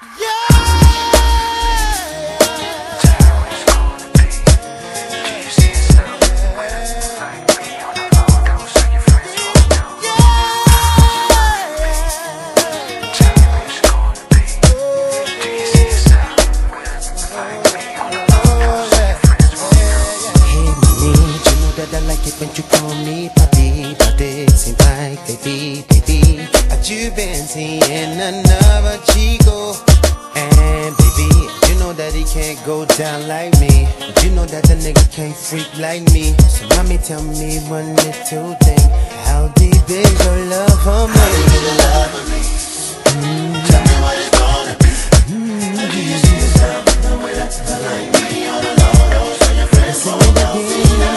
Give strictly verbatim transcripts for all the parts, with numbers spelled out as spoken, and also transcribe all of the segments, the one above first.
When you call me papi, but it seems like baby, baby, that you've been seeing another chico. And baby, you know that he can't go down like me. You know that the nigga can't freak like me. So mommy, tell me one little thing. How deep is your love for me? How deep is your love for me? Mm. Tell me what it's gonna be. Mm. Do you see yourself in the way that you like me on the low low? So your friends won't know me.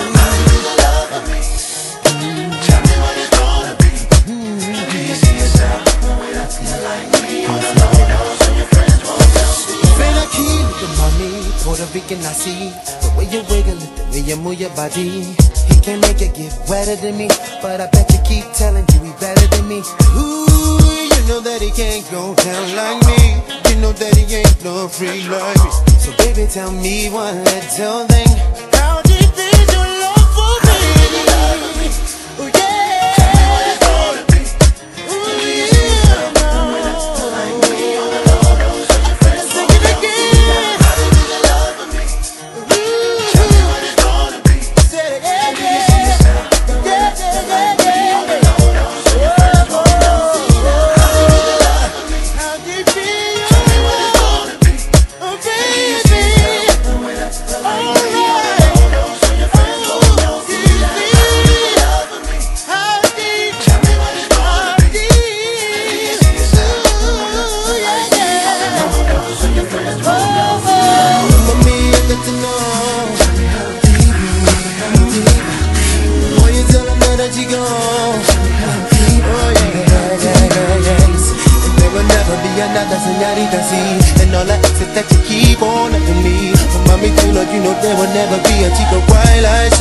Puerto Rican, I see the way you wiggle it, the way you move your body. He can make it get wetter than me, but I bet you keep telling you he better than me. Ooh, you know that he can't go down like me. You know that he ain't no freak like me. So baby, tell me one little thing. How deep is your love for me? Ooh, yeah. Tell me what it's gonna be. Ooh, yeah. Another señorita, sí. And all the exes that you keep on loving me. But mommy, too, Lord, you know there will never be a chico quite like